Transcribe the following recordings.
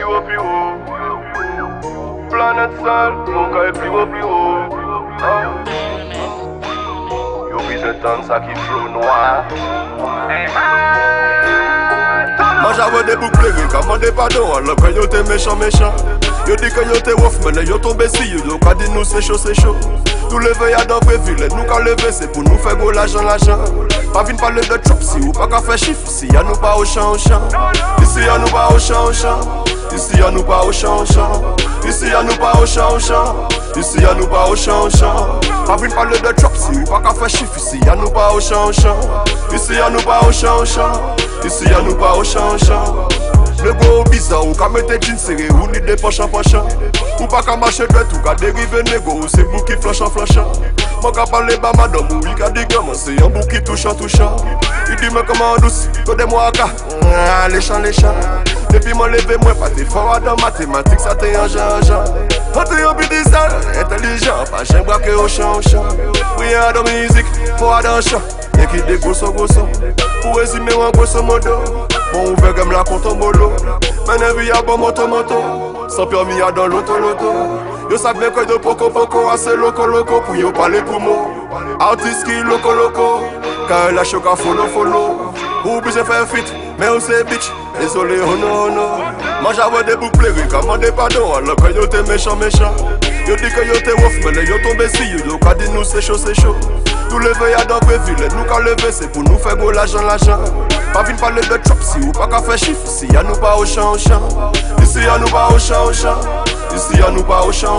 haut, plus haut. Planète sale, mon gars est plus haut. Yo besoin d'entendre ça qui flow noir. Moi j'avais des boucles, commandez pardon, alors que yo t'es méchant. Yo dit que yo t'es ouf, mais yo tombé si yo ka dit nous c'est chaud. Nous lever y'a dans vraie ville, nous ka lever c'est pour nous faire gros l'argent. Pas vine parler de chop si ou pas qu'à faire chiffre, si y'a nous pas au champ. Ici y'a nous pas au champ. Ici y'a nous pas au champ. Ici y'a nous pas au champ. Ici y'a nous pas au champ. Pas vine parler de chop si ou pas qu'à faire chiffre, ici y'a nous pas au champ. Ici y'a nous pas au champ. Ici y'a nous pas au champ. Le go bizarre ou ka mette jeans serré ou ni des poches en ou pas qu'à marcher droit ou qu'à dériver négo ou c'est bouc qui flanchant. Moi qu'à parler bas madame ou il qu'a dit gamin c'est un bouc qui touchant. Il dit mais comment douce, donnez-moi à cas, les champs. Depuis mon levé moi pas t'es fort dans mathématiques ça t'est un genre. T'es un bidis sale, intelligent, pas j'aime braquer au champ. Oui à la musique, faut à dans chant, et qui des grosso. Pour résumer en grosso modo, bon ouvert comme la compte en bolo. Maintenant vie à bon moto. Sans permis à dans l'auto. Yo savent bien que de poco assez loco pour yo parler pour moi. Artiste qui loco, car la choc à follow. Ou bien faire fit, mais on c'est bitch. Désolé, oh non. Moi j'avais des boucles, commandez pardon, alors que yo t'es méchant. Yo dit que yo t'es ouf, mais yo tombé si yo ka dit nous c'est chaud. Nous lever y'a dans vraie ville, nous ka lever c'est pour nous faire gros l'argent. Pas vine parler de chop si ou pas qu'à faire chiffre, si y'a nous pas au champ. Ici y'a nous pas au champ. Ici y'a nous pas au champ.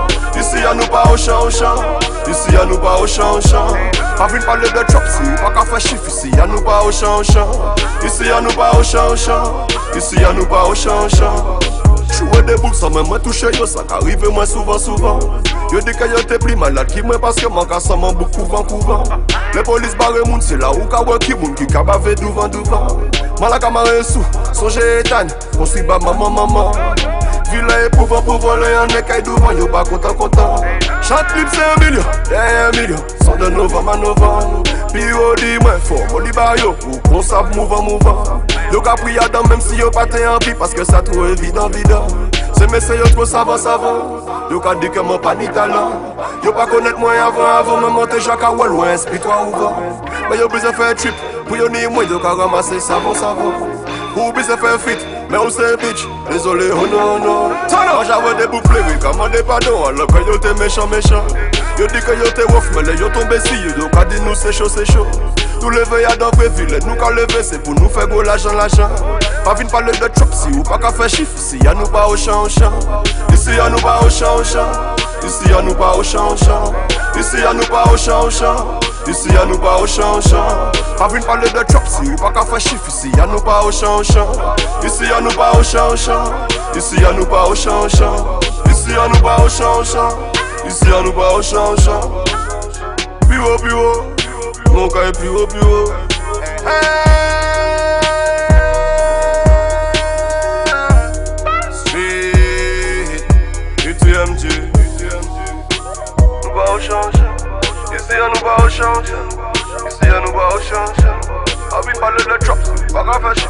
Ici y'a nous pas au champ. Ici y'a nous pas au champ. Pas vine parler de chop si ou pas qu'à faire chiffre, ici y'a nous pas au champ. Ici y'a nous pas au champ. Ici y'a nous pas au champ. Jouer des boucles sans même toucher yo, ça qu'arrive moins souvent. Yo dit que yo t'es plus malade qui moi parce que mon cas sans mon bouc couvent. Les polices barrent moun c'est là où ka wè ki moun qui ka bave devant. Malaka marre sous, songe étane, on s'y bat maman. Villa éprouvant pour voler un écaille devant, yo pas content. Chante libre c'est 1 million, derrière 1 million, sont de novembre à novembre. Puis yo dit moins fort, on dit bah yo, ou qu'on savent mouvant. Yo ka pris à dame même si yo pas t'es en vie parce que ça trouve évident. C'est messieurs yo trop savant. Yo ka dit que mon pas ni talent. Yo pas connaître moi avant me monter Jacques à loin, esprit-toi ouvert. Mais yo besoin faire trip, pour yo ni moi yo ka ramasser savon. Ou besoin faire fit, mais on c'est bitch. Désolé, oh non. Moi j'avais des boucles, commandez pardon, alors que yo t'es méchant. Yo dit que yo t'es ouf, mais yo tombé si yo ka dit nous c'est chaud. Nous lever y'a dans vraie ville, nous ka lever c'est pour nous faire gros l'argent. Pas vine parler de chop si ou pas qu'à faire chiffre, si y'a nous pas au champ. Ici y'a nous pas au champ. Ici y'a nous pas au champ. Ici y'a nous pas au champ. Ici y'a nous pas au champ. Pas vine parler de chop si ou pas qu'à faire chiffre, ici y'a nous pas au champ. Ici y'a nous pas au champ. Ici y'a nous pas au champ. Ici y'a nous pas au champ. Ici y'a nous pas au champ. Plus haut, mon gars est plus haut. UTMG, nous pas au champ. Ici y'a nous pas au champ. Ici y'a nous pas au champ. Pas vite parler de chop, pas qu'à faire